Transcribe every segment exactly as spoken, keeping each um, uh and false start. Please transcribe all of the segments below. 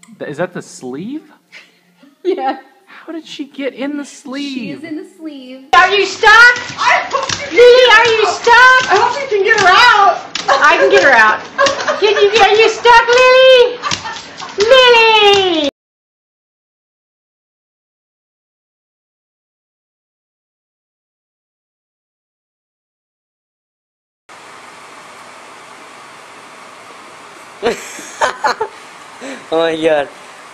Is that the sleeve? Yeah. How did she get in the sleeve? She is in the sleeve. Are you stuck? Lily, are you stuck? I hope you can get her out. I can get her out. Can you, are you stuck, Lily? Lily! Oh my god.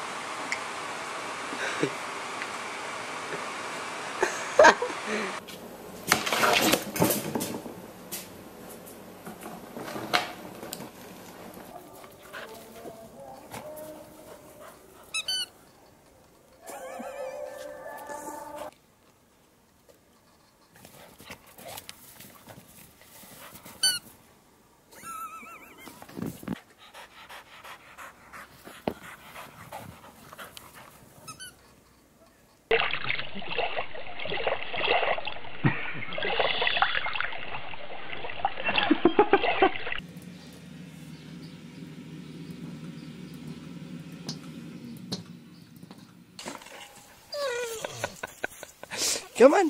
Come on.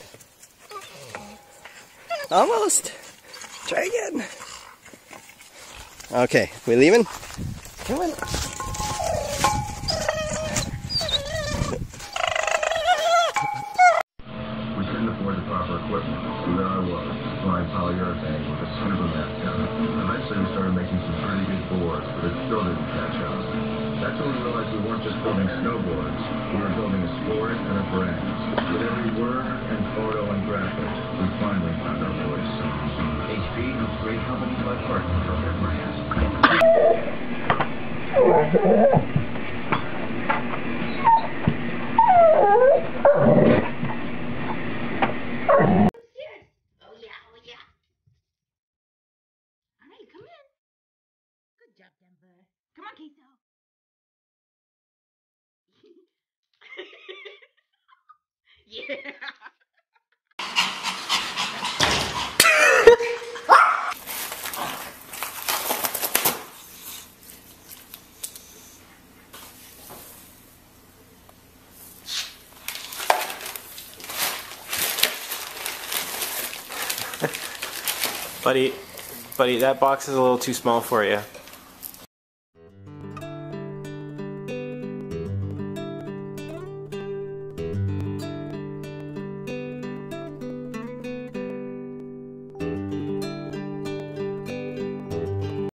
Almost. Try again. Okay, we leaving? Come on. We couldn't afford the proper equipment, so there I was, supplying polyurethane with a cinema mat gun. Eventually we started making some pretty good boards, but it still didn't catch on. That's when we realized we weren't just building snowboards, we were building a sport and a brand. With every word and photo and graphic, we finally found our voice. H P helps great companies like Barton build their brands. Come on, Queso. Yeah. Buddy, buddy, that box is a little too small for you.